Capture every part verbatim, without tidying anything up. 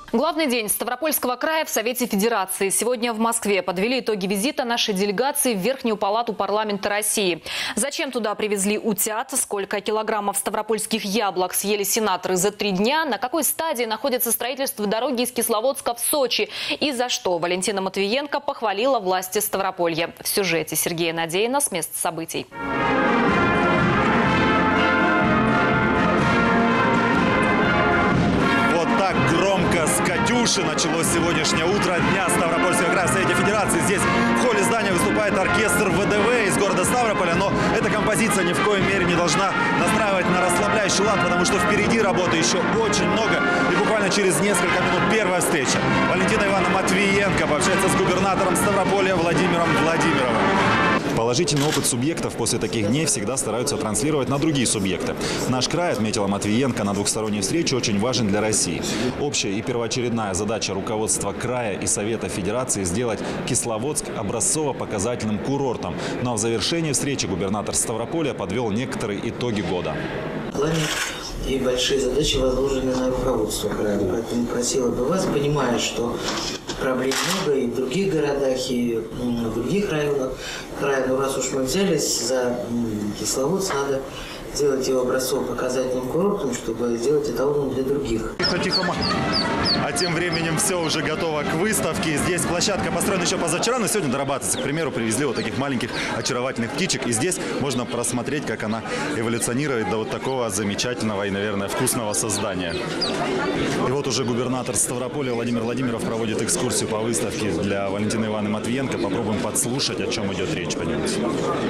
Главный день Ставропольского края в Совете Федерации. Сегодня в Москве подвели итоги визита нашей делегации в Верхнюю палату парламента России. Зачем туда привезли утят, сколько килограммов ставропольских яблок съели сенаторы за три дня, на какой стадии находится строительство дороги из Кисловодска в Сочи и за что Валентина Матвиенко похвалила власти Ставрополья. В сюжете Сергея Надеина с места событий. Громко с «Катюши» началось сегодняшнее утро дня Ставропольского края в Совете Федерации. Здесь в холле здания выступает оркестр вэ дэ вэ из города Ставрополя. Но эта композиция ни в коей мере не должна настраивать на расслабляющий лад, потому что впереди работы еще очень много. И буквально через несколько минут первая встреча. Валентина Ивановна Матвиенко пообщается с губернатором Ставрополя Владимиром Владимировым. Положительный опыт субъектов после таких дней всегда стараются транслировать на другие субъекты. Наш край, отметила Матвиенко, на двухсторонней встрече очень важен для России. Общая и первоочередная задача руководства края и Совета Федерации – сделать Кисловодск образцово-показательным курортом. Но в завершении встречи губернатор Ставрополя подвел некоторые итоги года. Планы и большие задачи возложены на руководство края. Поэтому просила бы вас, понимая, что проблем много и в других городах, и в других районах края. Но раз уж мы взялись за Кисловодск, надо сделать его образцово-показательным курортом, чтобы сделать эталоном для других. А тем временем все уже готово к выставке. Здесь площадка построена еще позавчера, но сегодня дорабатывается. К примеру, привезли вот таких маленьких очаровательных птичек. И здесь можно просмотреть, как она эволюционирует до вот такого замечательного и, наверное, вкусного создания. И вот уже губернатор Ставрополя Владимир Владимиров проводит экскурсию по выставке для Валентины Ивановны Матвиенко. Попробуем подслушать, о чем идет речь. Пойдемте.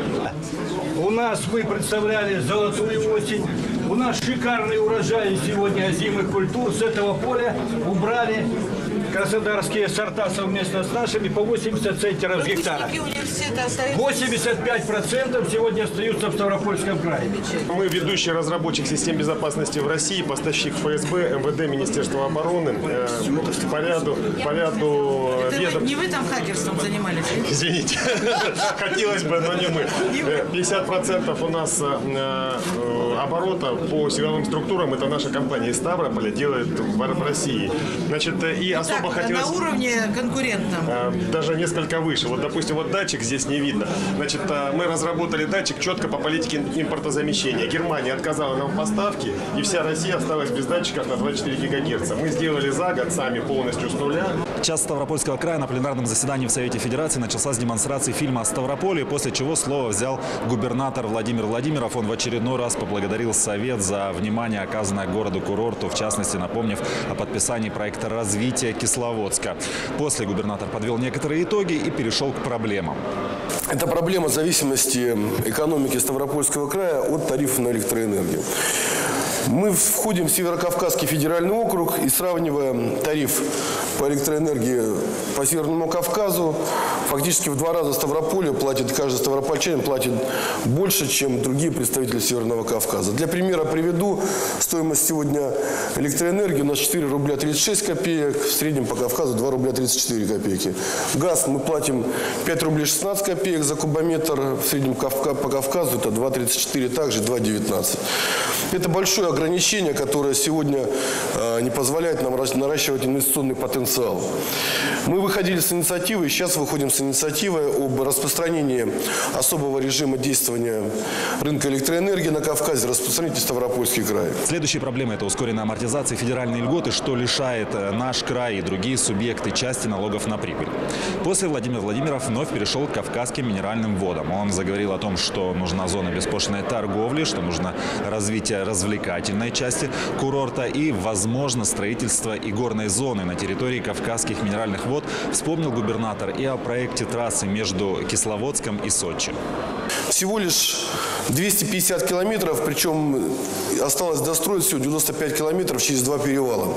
У нас мы представляли золотую осень. У нас шикарный урожай сегодня озимых культур. С этого поля убрали краснодарские сорта совместно с нашими по восемьдесят центнеров с гектара. восемьдесят пять процентов сегодня остаются в Ставропольском крае. Мы ведущий разработчик систем безопасности в России, поставщик эф эс бэ, эм вэ дэ, Министерства обороны. Э, по ряду, по ряду ведом... Не вы там хакерством занимались? Извините, хотелось бы, но не мы. пятьдесят процентов у нас оборота по силовым структурам, это наша компания из Ставрополя делает в России. Значит, и особо так, хотелось... На уровне конкурентном? Даже несколько выше. Вот, допустим, вот датчик здесь не видно. Значит, мы разработали датчик четко по политике импортозамещения. Германия отказала нам в поставке, и вся Россия осталась без датчиков на двадцать четыре гигагерца. Мы сделали за год сами полностью с нуля. Час Ставропольского края на пленарном заседании в Совете Федерации начался с демонстрации фильма о Ставрополе, после чего слово взял губернатор Владимир Владимиров. Он в очередной раз поблагодарил Совет за внимание, оказанное городу-курорту, в частности, напомнив о подписании проекта развития Кисловодска. После губернатор подвел некоторые итоги и перешел к проблемам. Это проблема зависимости экономики Ставропольского края от тарифов на электроэнергию. Мы входим в Северокавказский федеральный округ и сравнивая тариф по электроэнергии по Северному Кавказу, фактически в два раза Ставрополье платит, каждый ставропольчанин платит больше, чем другие представители Северного Кавказа. Для примера приведу, стоимость сегодня электроэнергии у нас четыре рубля тридцать шесть копеек, в среднем по Кавказу два рубля тридцать четыре копейки. Газ мы платим пять рублей шестнадцать копеек за кубометр, в среднем по Кавказу это два тридцать четыре, также два девятнадцать. Это большое ограничение, которое сегодня э, не позволяет нам наращивать инвестиционный потенциал. Мы выходили с инициативой, и сейчас выходим с инициативой об распространении особого режима действия рынка электроэнергии на Кавказе, распространить Ставропольский край. Следующей проблемой – это ускоренная амортизация федеральной льготы, что лишает наш край и другие субъекты части налогов на прибыль. После Владимир Владимиров вновь перешел к кавказским минеральным водам. Он заговорил о том, что нужна зона беспошлиной торговли, что нужно развитие развлекательной части курорта и, возможно, строительство игорной зоны на территории кавказских минеральных вод. Вспомнил губернатор и о проекте трассы между Кисловодском и Сочи. Всего лишь двести пятьдесят километров, причем осталось достроить всего девяносто пять километров через два перевала.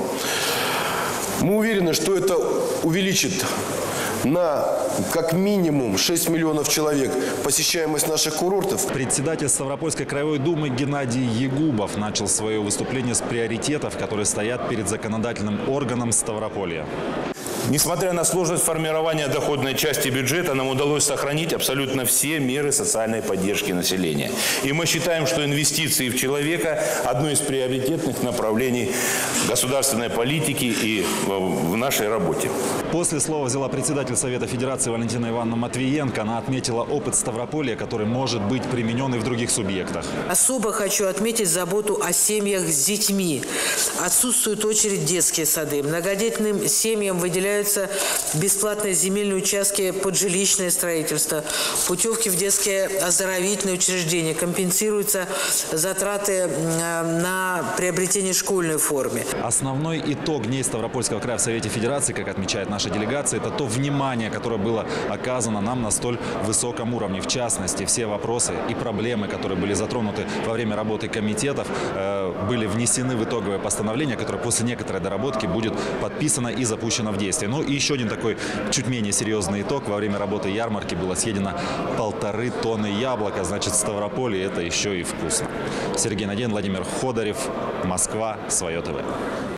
Мы уверены, что это увеличит на как минимум шесть миллионов человек посещаемость наших курортов. Председатель Ставропольской краевой думы Геннадий Ягубов начал свое выступление с приоритетов, которые стоят перед законодательным органом Ставрополья. Несмотря на сложность формирования доходной части бюджета, нам удалось сохранить абсолютно все меры социальной поддержки населения. И мы считаем, что инвестиции в человека – одно из приоритетных направлений государственной политики и в нашей работе. После слова взяла председатель Совета Федерации Валентина Ивановна Матвиенко. Она отметила опыт Ставрополья, который может быть применен и в других субъектах. Особо хочу отметить заботу о семьях с детьми. Отсутствует очередь в детские сады. Многодетным семьям выделяются бесплатные земельные участки под жилищное строительство, путевки в детские оздоровительные учреждения, компенсируются затраты на приобретение школьной формы. Основной итог дней Ставропольского края в Совете Федерации, как отмечает наша делегация, это то внимание, которое было оказано нам на столь высоком уровне. В частности, все вопросы и проблемы, которые были затронуты во время работы комитетов, были внесены в итоговое постановление, которое после некоторой доработки будет подписано и запущено в действие. Ну и еще один такой чуть менее серьезный итог. Во время работы ярмарки было съедено полторы тонны яблока. Значит, в Ставрополье это еще и вкусно. Сергей Надеин, Владимир Ходорев, Москва, Свое ТВ.